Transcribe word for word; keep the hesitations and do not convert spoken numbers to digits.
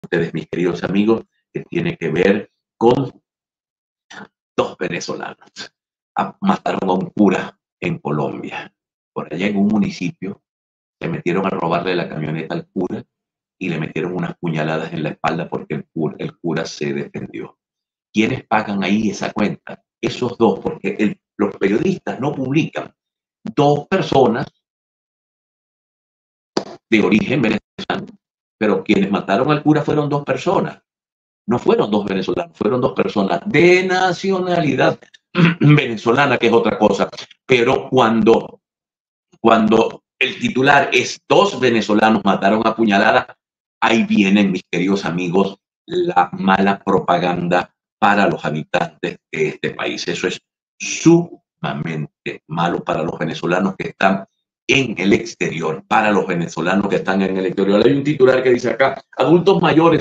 ustedes, mis queridos amigos, que tiene que ver con dos venezolanos. Mataron a un cura en Colombia. Por allá en un municipio se metieron a robarle la camioneta al cura y le metieron unas puñaladas en la espalda porque el cura, el cura se defendió. ¿Quiénes pagan ahí esa cuenta? Esos dos, porque el, los periodistas no publican dos personas de origen venezolano, pero quienes mataron al cura fueron dos personas. No fueron dos venezolanos, fueron dos personas de nacionalidad venezolana, que es otra cosa. Pero cuando, cuando el titular es dos venezolanos mataron a puñalada, ahí vienen, mis queridos amigos, la mala propaganda para los habitantes de este país. Eso es sumamente malo para los venezolanos que están en el exterior, para los venezolanos que están en el exterior. Hay un titular que dice acá, adultos mayores